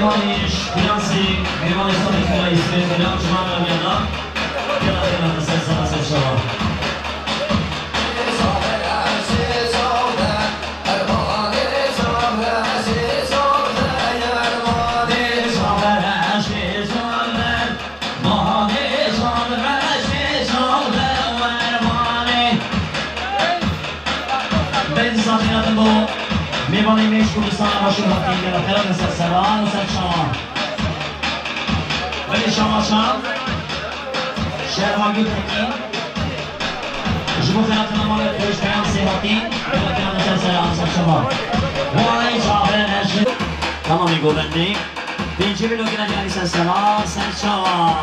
میوانیش بیانسی میوانی سامی که رئیس بیان جمعه رو میانا گلت سلسله شما میوانی میش کوردستان باشید وقتی گرفته خیلی سلام و شما ولی شما شهرهایی تکین جبو خیلی نمال توش بیان سیحاتی خیلی سلام شما وای جابه نشد تمامی گوبندی بینجی بلو که نجانی سلام شما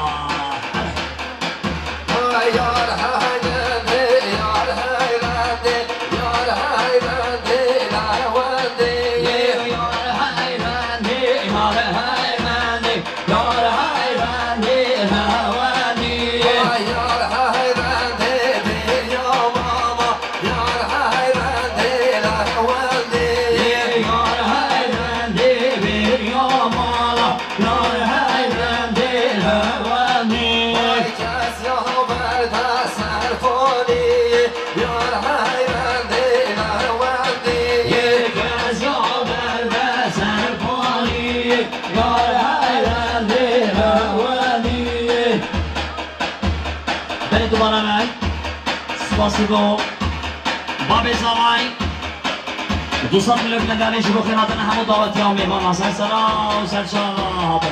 سپاسگو باب زمای دوستان ملک نداری شروع خیراتن همه دعوتی ها میهمان حسن سلام سرشان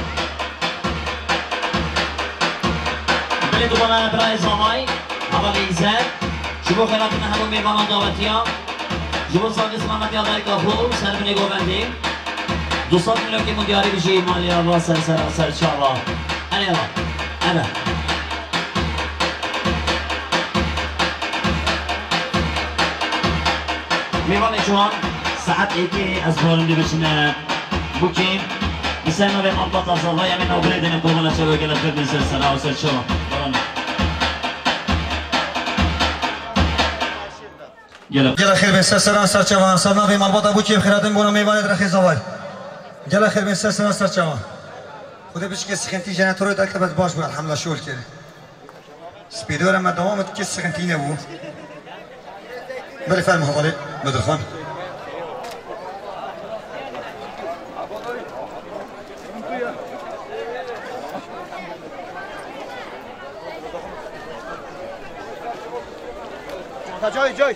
بلی دوباره برای زمای اول ایزد شروع خیراتن همه میهمان دعوتی ها جبو ساقی سلامتی آداری کافور سرمینی گوبندی دوستان ملکی مدیاری بشی مالی آبا سرشان انا میوان جوان ساعت ایکی از بارندی بشینه بکیم بسیار نوی مالبات از الله یمین نوبری دینیم قربان شد و گلت خیلی سلام و سر شما گل خیر به سر سرچوان سر نوی مالبات بکیم خیراتیم بونو میوان درخی زوال گل خیر به سر سرچوان خدا بچه که سخنتی جنت روی دکت باید باش بود الحمدلله شول کرد سپیدوار ما دوامت که سخنتی نبود بله فرمه حوالی بدر خان جای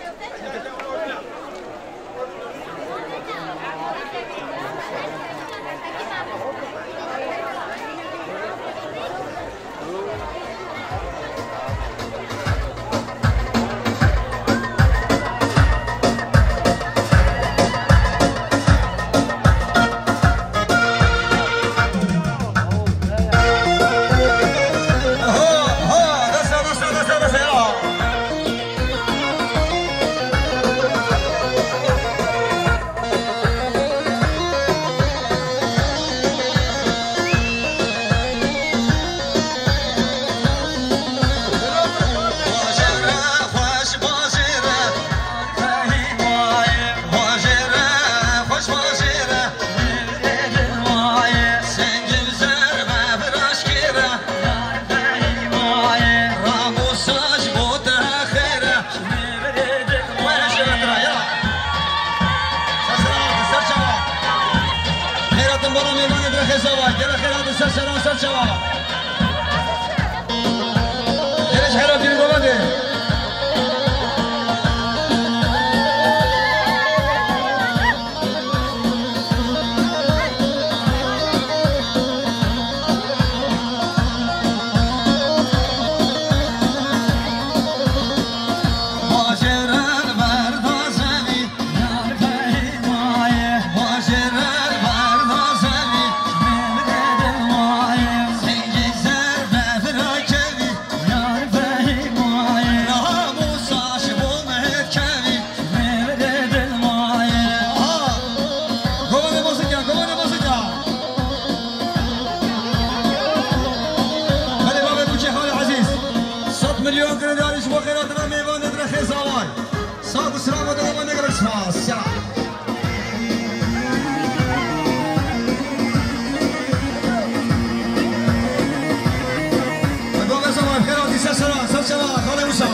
سرچما خاله موسی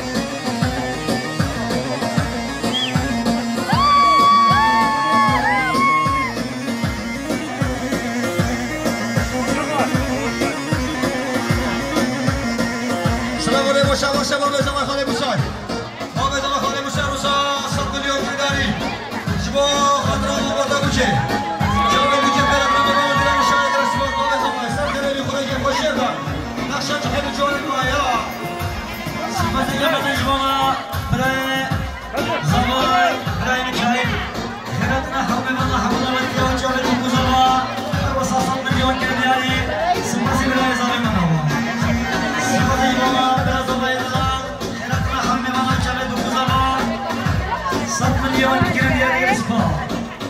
سلام علیکم شما شما به زمان خاله موسی ما به زمان خاله موسی روسا 100 میلیون دلاری شما خاطر آورده بوده جواب میگه برام بابا درام شاید رسول ما به زمان سر دلی خودی که خوشه با نقشه خیلی جوری مایا صفت جمعه جوانا برای زمان برای نکایی خیراتنا حرم من حمد و دیوان جواب کوزاوا و 100 میلیون دلاری صفت برای زمان من صفت جوانا برای زمان خیراتنا حرم من جواب کوزاوا 100 میلیون دلاری اسپا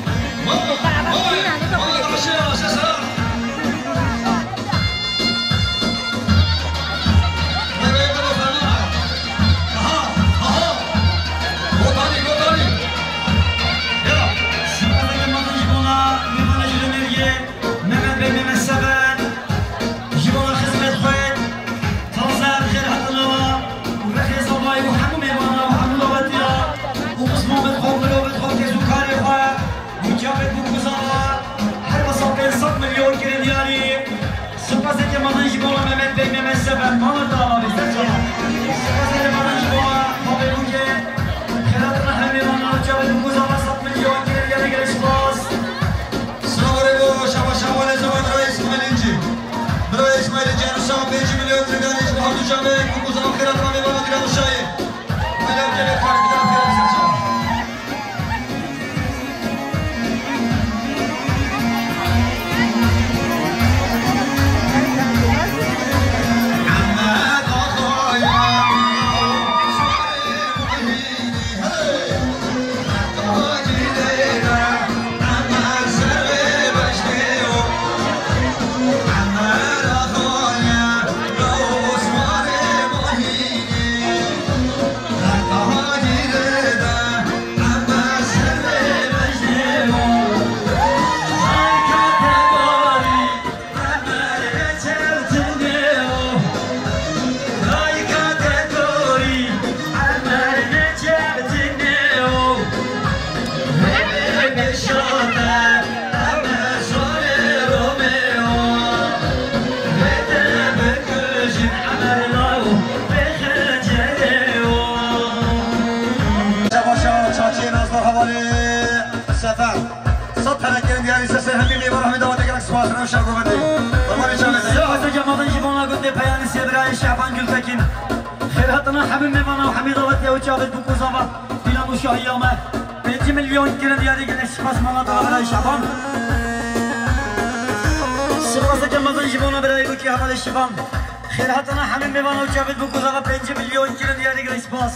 خیراتنا همین میوان و جاوید بکوزاوا 5 میلیون گیرن دیاری گریس باس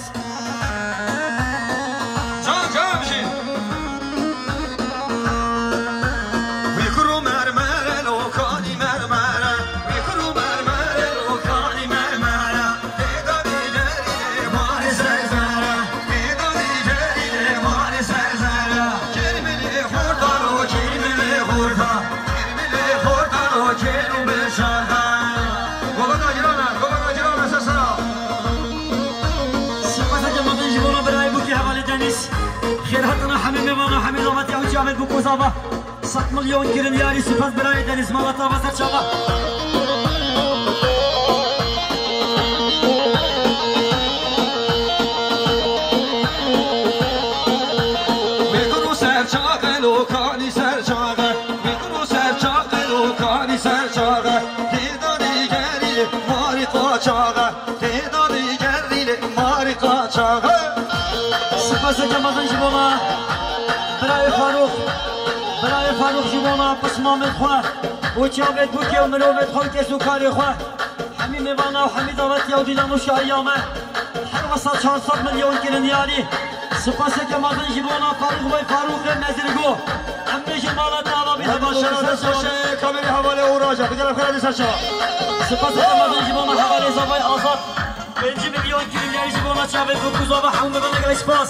جان بشین میکرو مرمر لوکانی مرمر میکرو مرمر لوکانی مرمر ایدانی جری مار سرزارا ایدانی جری مار سرزارا کلمه خوردارو کلمه خوردا کلمه خوردارو کلمه شادا خیراتنا همین میوان و همین آمد یا جاوید بکوزاوا 100 میلیون گیرن یاری سپاس برای دنیز مالتا و سرچاوا میکنو سرچاقه لوکانی سرچاقه میکنو سرچاقه لوکانی سرچاقه دیدانی گریل ماری قاچاقه دیدانی گریل ماری قاچاقه سپاس جمازن جبونا برای فاروق جبونا پسمامت خواه و چاوید بوکی و مروبت خواه کسو کاری خواه همین میوانا و همین داوت یا دیلان و شایامه هر وسط 400 میلیون گیرن یاری سپاس جمازن جبونا فاروق نزرگو همه جمالت آبا بیده باشه کاملی حواله او راجع بگرم خیلی سرچا سپاس جمازن جبونا حواله زبای آزاد 5 میلیون گیرن یاری جبونا چاوید بکوزا و همون ببنه گلی سپاس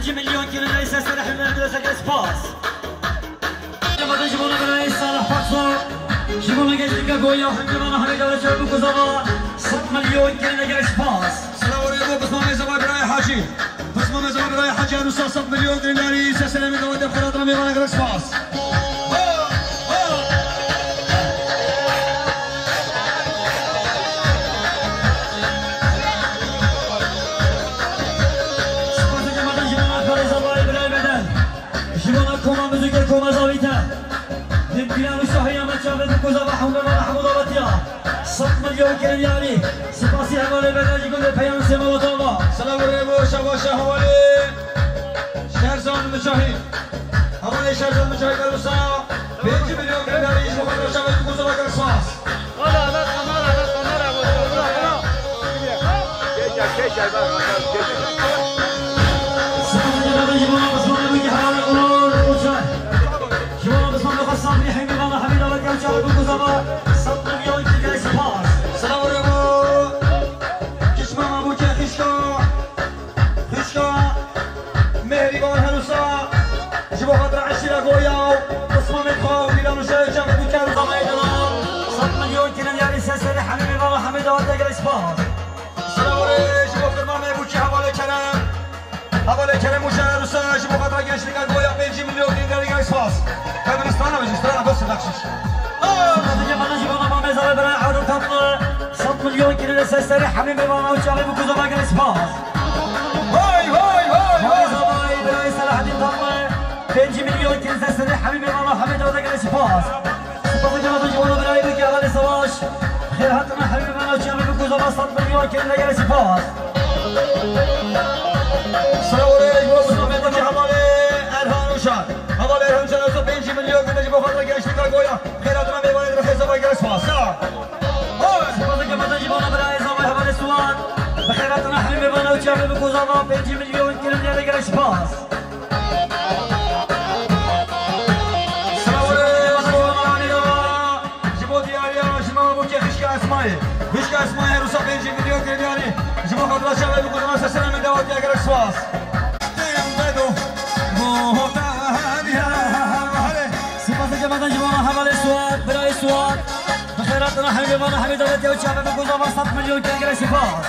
5 milyon kilo sesleri hürmetine spas. Cemaatın jibona برای صالح پاکسو جibona geçtik goya hükümana hamidala çarpı kuzava 100 milyon kilo spas. Selam aleyküm Osman Zaman برای حاجی. Osman Zaman برای حاجی روسا 100 milyon دیناری سسر می داوود خرات را میوانه گرس پاس. جبنا كوما مزيكا كوما زاويتا نبيان وشهيا ما شافت كوزا بحوم ما حمود باتيا 100 مليون كريالي سباسي حوالي بداجي كل بيان سما وطابا سلام عليكم شباب حوالي شهرزان مشاهي حوالي شهرزان مشاهي كروسا 5 milyon دیناری مخاطر شافت كوزا بگرس پاس. سلام علیکم کشما مابوچه خشکا مهریبان هنوسا جبو خاطر عشیره گویا اسمان خواه میلان و شهر جمع بوچه رو زمین دلال 100 milyon kilo sesleri حبيبي بابا حميد ودك الاسباط. سلام علیکم جبو فرمان مابوچه حواله کرم و شهر روسا جبو خاطر گشتیگه گویا 5 milyon دیناری گریس پاس. کامل استرانه بجی استرانه بس بخشش. مزارع برای حضور تطلع 100 milyon kilo sesleri حبيبي بابا وشعبي بكوزا باقي الاسباط. Vay vay vay vay. مزارع برای صلاح الدين تطلع 5 milyon kilo sesleri حبيبي بابا حميد ودك الاسباط. سباق جماعة جبنا برای بكي على سواش خير حتنا حبيبي بابا وشعبي بكوزا 100 milyon kilo الاسباط. سلام علیکم سلام علیکم حواله ارهان وشاد حواله ارهان شاد 5 milyon kilo جبو خاطر گشتیگه گویا خیراتنا میوانه در خیزا باقی گرس پاس. سلام. سباق جماعة جبنا برای زواج حواله سواد بخيراتنا حبيبي بابا وشعبي بكوزا 5 milyon kilo الاسباط. Hışka Esma'ya Rus'a 5 milyon krediyani Cuma kadar şahane bir kuzuna sesine mi devam diye gerek suas. سباق جماعة جبنا حواله سواد برای سواد بخيراتنا حبيبي بابا حميد ودك وشعبي بكوزا 100 milyon kilo الاسباط.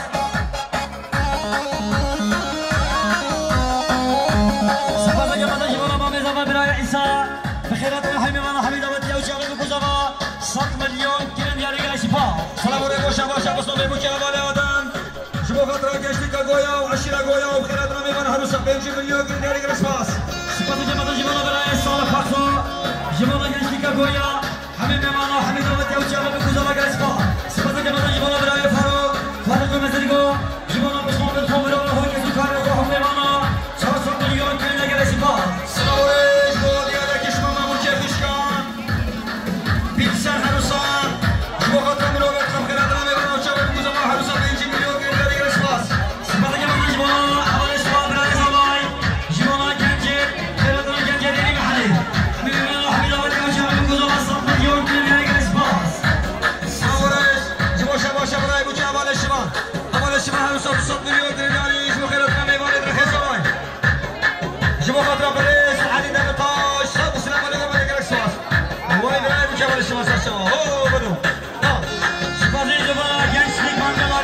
سباق جماعة جبنا بابا زمان برای عيسى بخيراتنا حبيبي بابا حميد ودك وشعبي بكوزا 100 milyon kilo الاسباط. سلام علیکم شباب سلام بوچه حواله آدم Cuma kadar geçtik goya و aşira goya و خیراتنا میوانه هر روز 5 milyon krediyani gerek suas. سپاس جماعت جبنا برای صالح پاکسو جبنا geçtik goya حبيبي بابا حميد ودك وشعبي بكوزا باقي الاسباط. سپاس جماعت جبنا برای فاروق مزرگو جبنا بسمان الخمر و هوی زکار و حميد بابا 400 milyon kilo الاسباط. سلام علیکم دیگر کشما مابوچه خشکان بیشتر هر روز جبو خاطر میروید خیراتنا میوانه و شهر بکوزا هر روز 5 milyon krediyani gerek suas. سپاس جماعت جبنا حواله سواد برای زوای جبنا گنجی خیراتنا گنجی دینی محلی حبيبي بابا حميد ودك وشعبي بكوزا 100 milyon kilo الاسباط. سلام علیکم جبو شباب بوچه حواله شما هر روز 100 milyon krediyani جبو خیراتنا میوانه در خیزاوای جبو خاطر بریز علی نقطاش سب سلام علیکم باقی gerek suas. وای برای بوچه حواله شما سر شما هو بدو. سپاس جبنا gençlik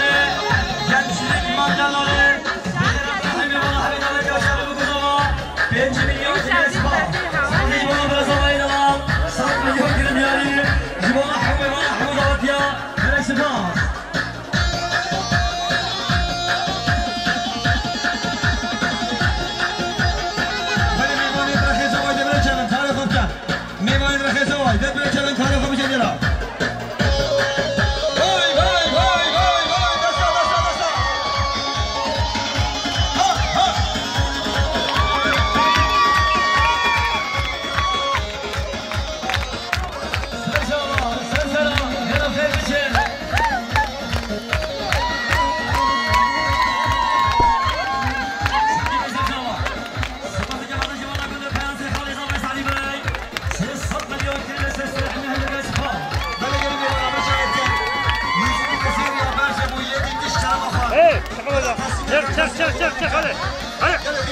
mandaları حبيبي بابا حميد ودك وشعبي بكوزا 5 milyon kilo الاسباط. سپاس جبنا برای زوای دلال 100 milyon kilo جبنا حبيبي بابا حميد ودك الاسباط. میوانه در خیزاوای دل بره چلن کاری خوب میشه دیرا. وای وای وای وای وای دستا دستا دستا. ها ها. سلام يلا خير بشير. Çek hadi. Hadi.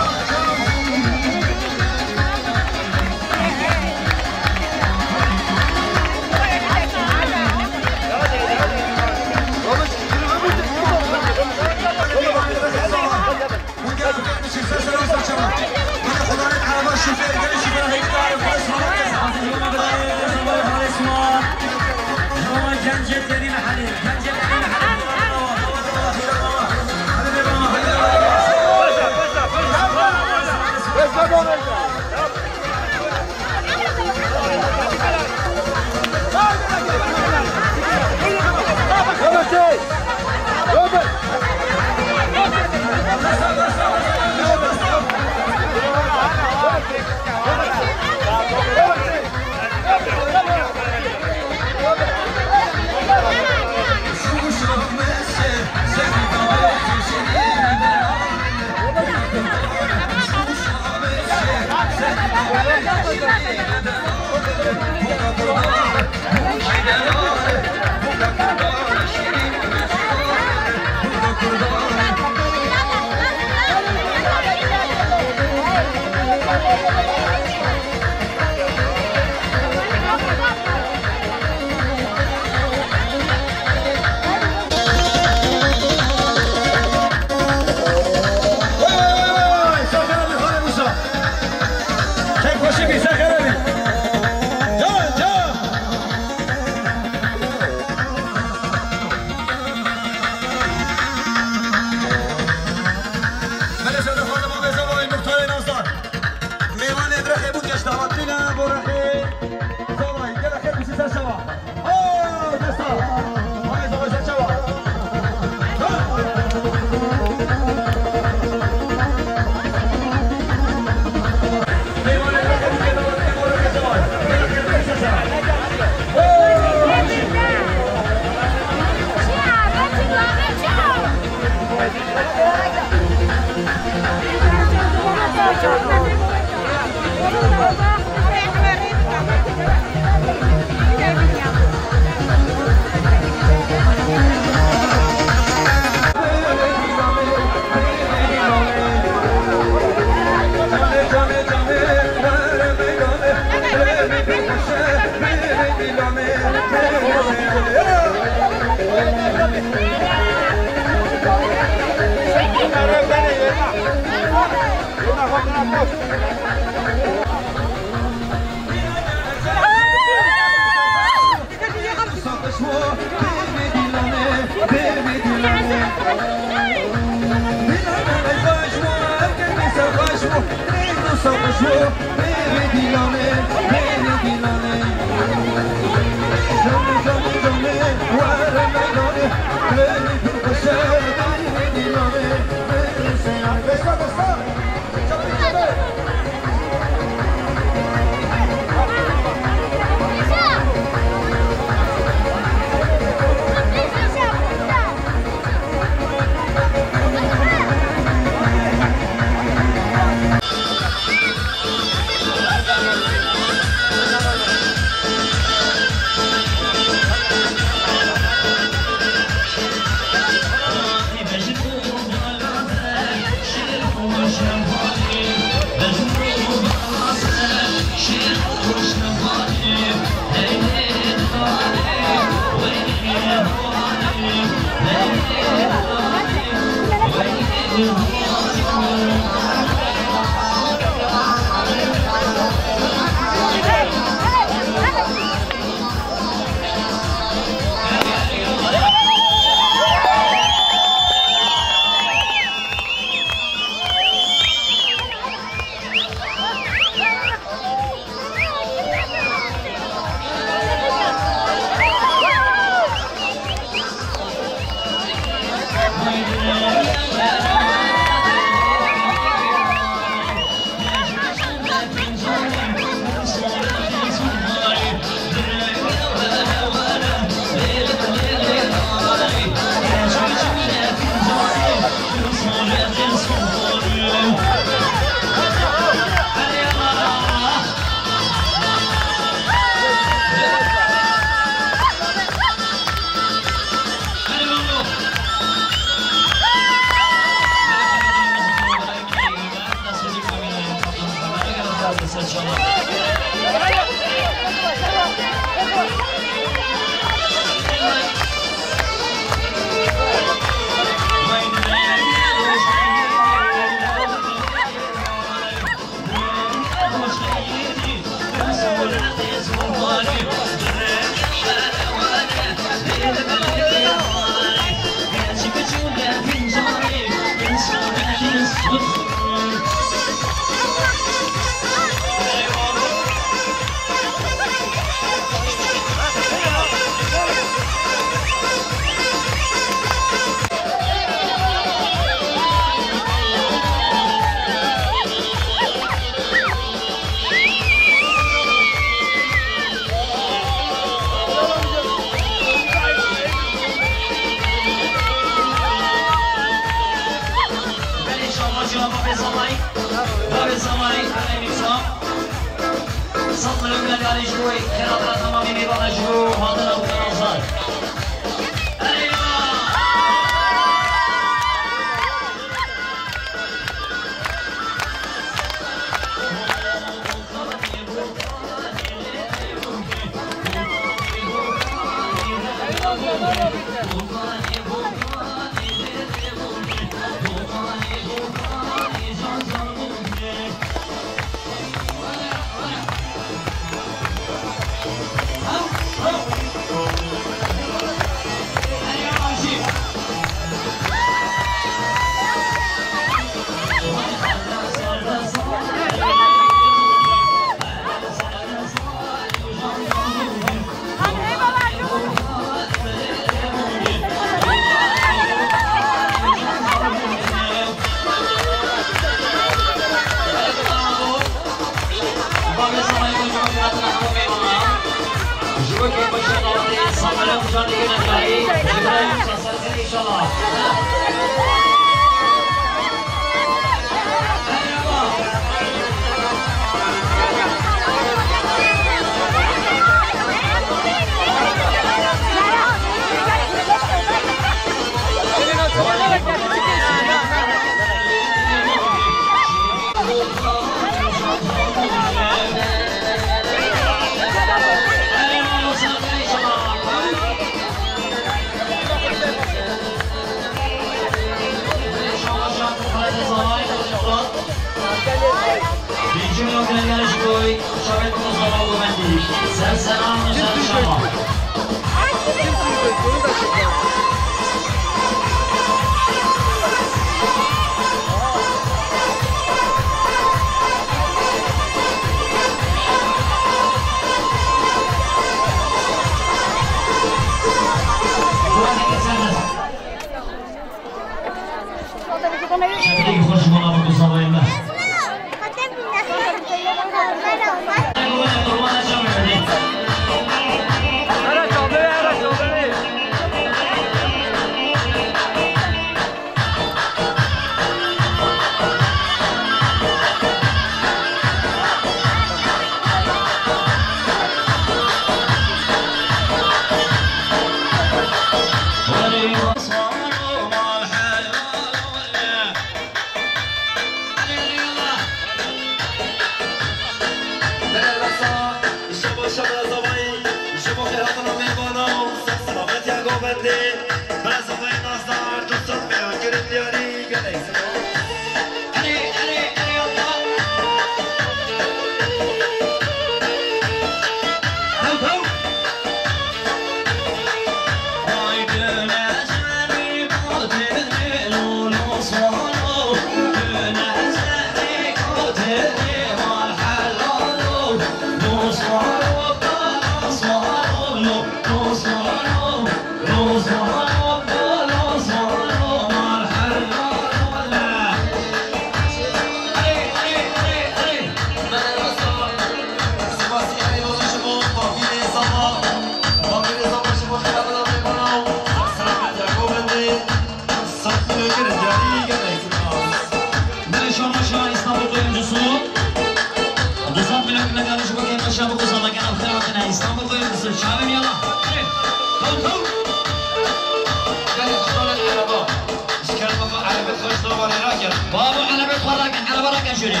بابا على بيت وراكن على بركة شري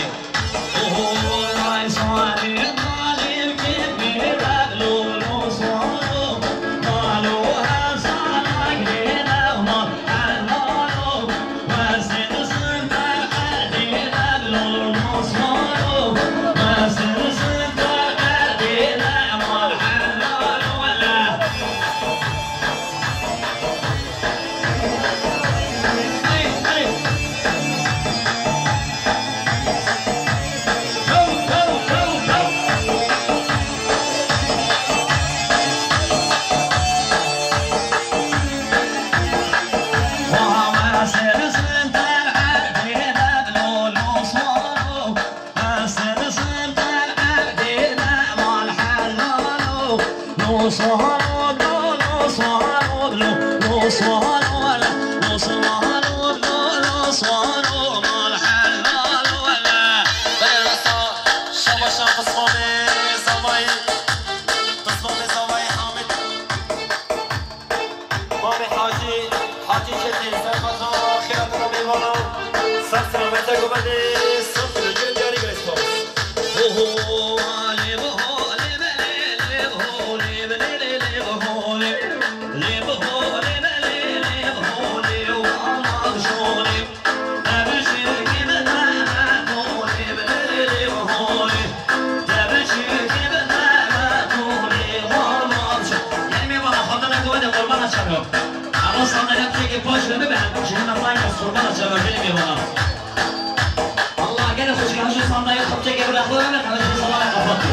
الله قال خوش كان شو صار ضايق خبطة قبل أخوه أنا كمان شو صار قفطي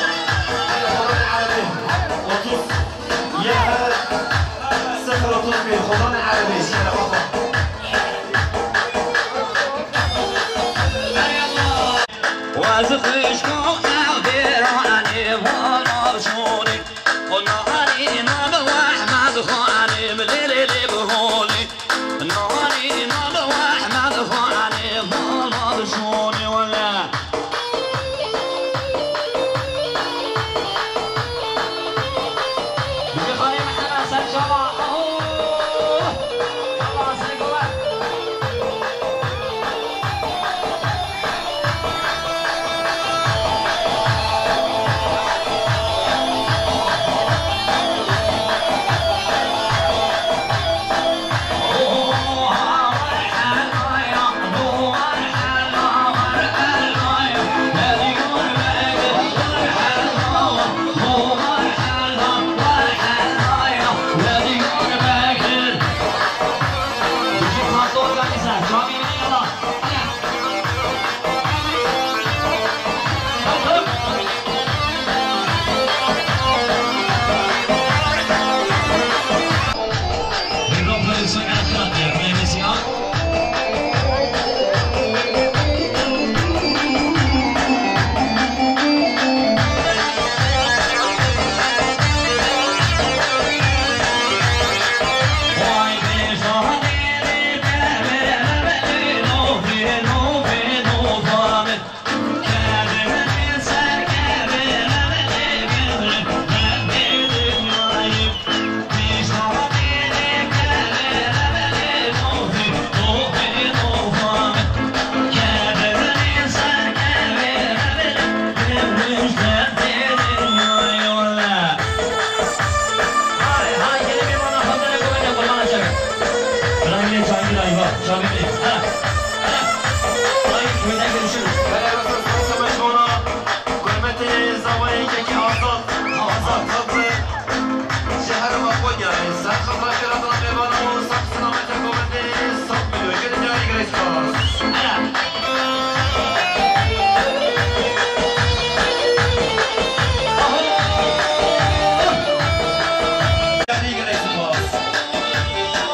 وطوف يا سفر وطوف في الخضان العربي سيارة فقط وازخش كونا بيراني وانا بشوني ونهاري نبى واحمد خواني مليلي بهولي نهاري نبى واحمد خواني وانا بشوني ولا بخاري محمد سجوا الله سيقوا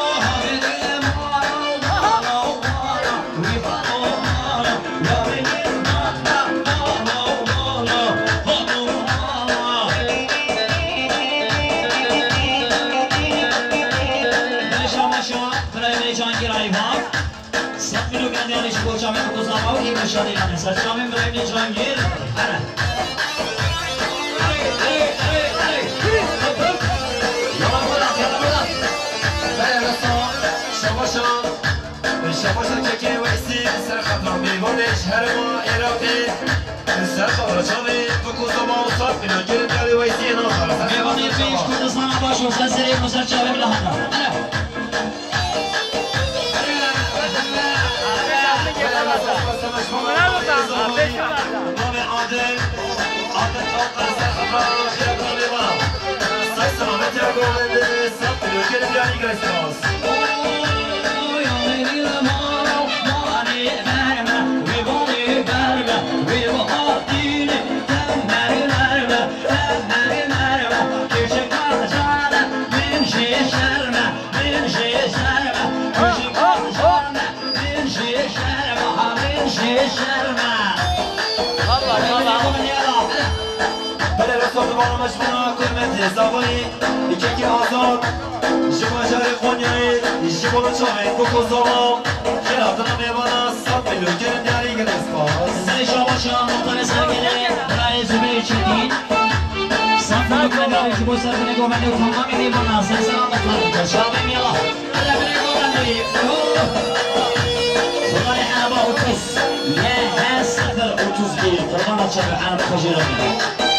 We're برای جانگیر ایوان 100 میلیون گندیانش کوچه می بکوزم و این مشاهده لانه سرچامی برای جانگیر شباشا که ویسی سر خطر میوانش هر ما عراقی سر خبرچاوی بکوزم و صاف میلیون گندیانی ویسی ناخر میوانی پیش کردستان باش و سرسری مسرچاوی بلهانه مشمونا کلمت زبانی یکی آزاد شما جاری خونیایی شما چاهی بکوزاما خیلافتنا میوانا 100 میلیون گندیانی گرسپاس زنی شما شما مطمئن سرگله برای زبیر چدین 100 میلیون گندیانی شما سرگله گومنی و تمامی میوانا سلسلام مطمئن شامی میلا بلا بلا گومنی خلال حنبا و کس یه سفر 31 قربان چه حنبا خجیرانی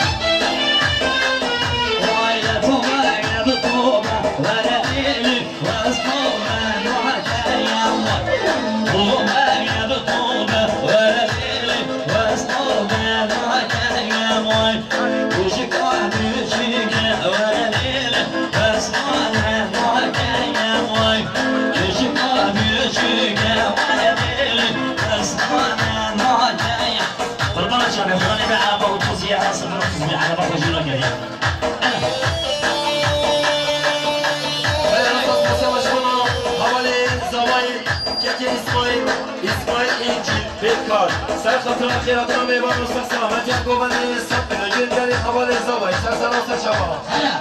سر خاطر خیراتنا میبان مصبح سلامتی هم گوبنی 100 میلیون گندیانی حوال زوای سر سلام سر شما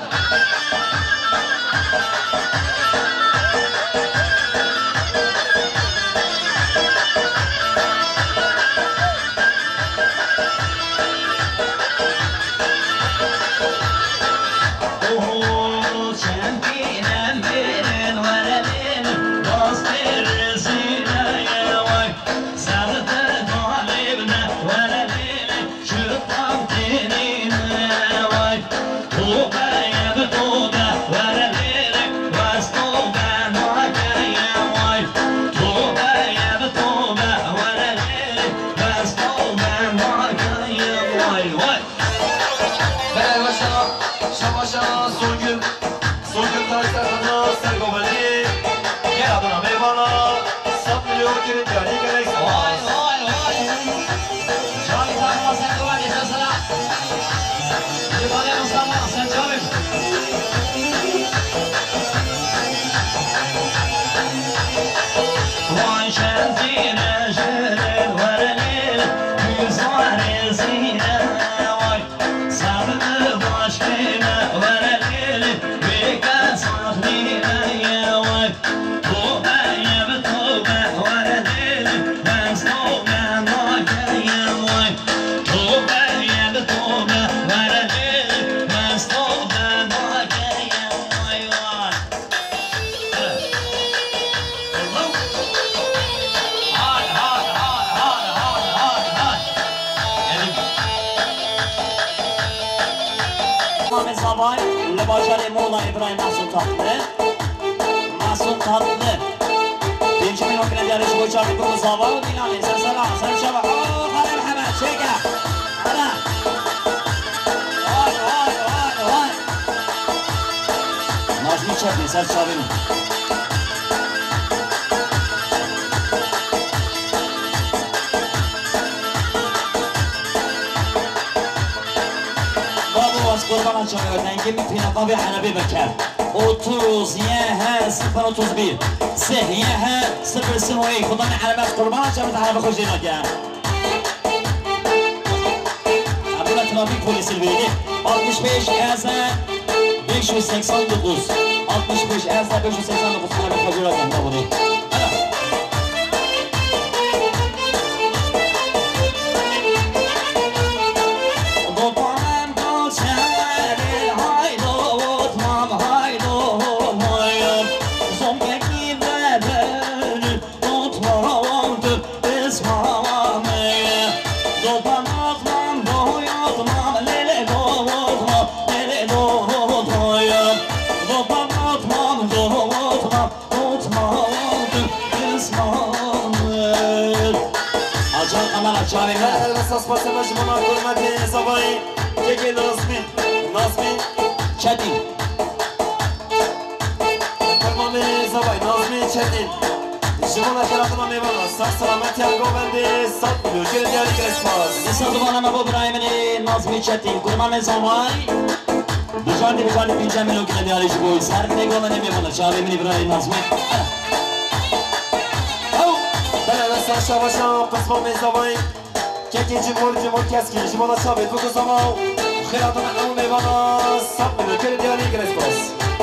لباشار مولا ابراهیم محسون tatlı birinci milyon grendiyanı şu boyunca bir konu zava o dinami sen sana sen şaba ooo Halil Hemen çeke hadi vay Nazmi çekti sen şabim قربان شما دنگی میپینم به حنبی بکر 30 031 3 031 خدا حنبی قربان شما حنبی خوش دینا کرد عبدالله ترافیک پلیس الویلی 65 589 65 Erzler 589 kilometre Hacurat'tan da bunu. Spasama şımana kurmati sabahı Keke Nazmi Çetin Kurmami sabahı Nazmi Çetin Şımana şarafına meyvana Sağ selamet yargı bende Sat biliyor gelin yarı Christmas Nisa dumanama bu İbrahim'ini Nazmi Çetin Kurman Zamay Bıcani Bilcem Melokine değerli boyu Serpine Golan Emyamana Çağrı'nın İbrahim Nazmi Ben sağ şavaşa Kısmami sabahı Kekinci mor keski Jimona sabit bu kısama Khiratına amu meyvana Sat biliyor gelin yarı Christmas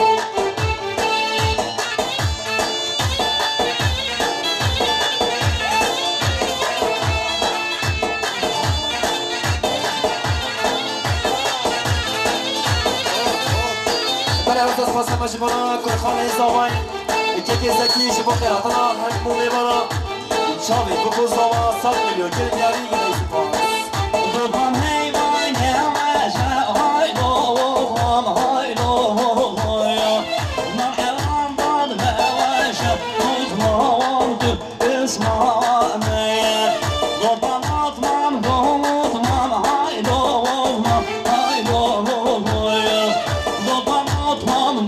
Spasama şımana Kurkhane zavay Keke zeki jibo khiratına Hakmu meyvana Çavit bu kısama Sat biliyor gelin yarı Christmas Duman heyvan yavaşa haydo haydo haydo Nam elandan yavaşa tutmadı İsmail'e Duman atmam tutmam haydo haydo haydo Duman atmam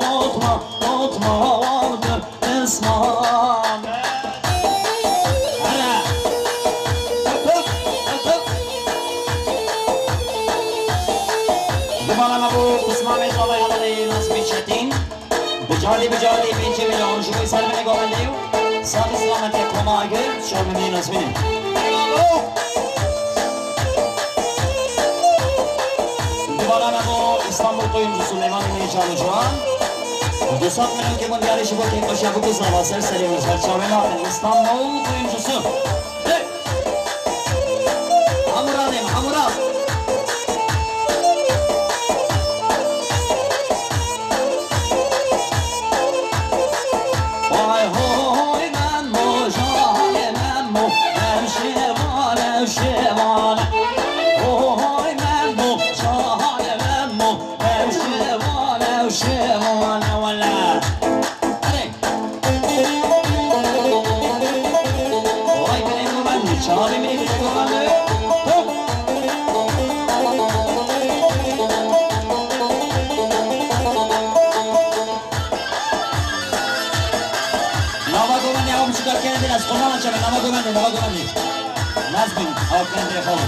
tutmadı İsmail'e Bıcali binci milyon şu sermine govendiyo Sağ İslamete koma gel şermini nazmini Duvarana bu İstanbul oyuncusu Levan Heyecanı şu an 200 milyon ki bu yarışı bu tek başa bu kızla basar seriyoruz Çavrenat'ın İstanbul oyuncusu Hamuran'ım Hamuran Şevane Oy memmu şahane memmu Şevane şevane valla Oy benim güvenli çağırayım beni güvenli Nava güvenli yapım çıkarken biraz kullan açalım Nava güvenli Nazmin, avkende yapalım.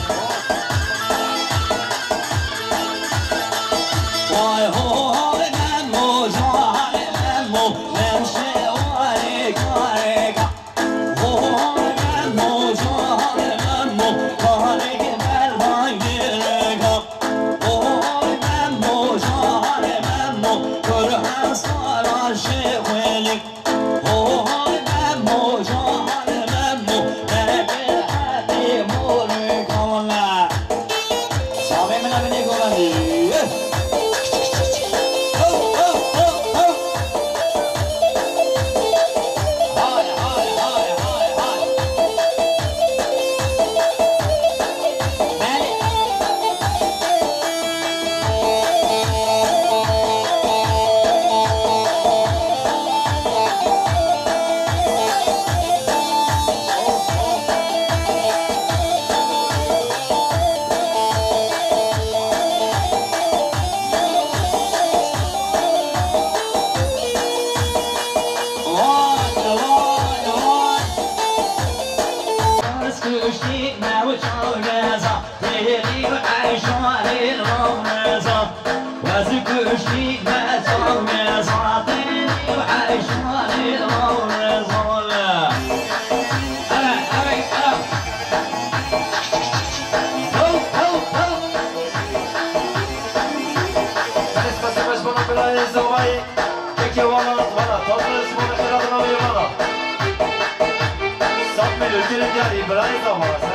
Vay hoy memmu, şahane memmu, memşevare kareka. Hoy memmu, şahane memmu, kareke berdan gireka. Hoy memmu, şahane memmu, kırhan sarar şehvelik. Hoy memmu, şahane memmu, برای زمان